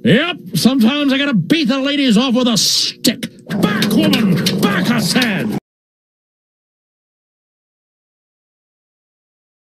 Yep, sometimes I gotta beat the ladies off with a stick. Back, woman! Back, I said!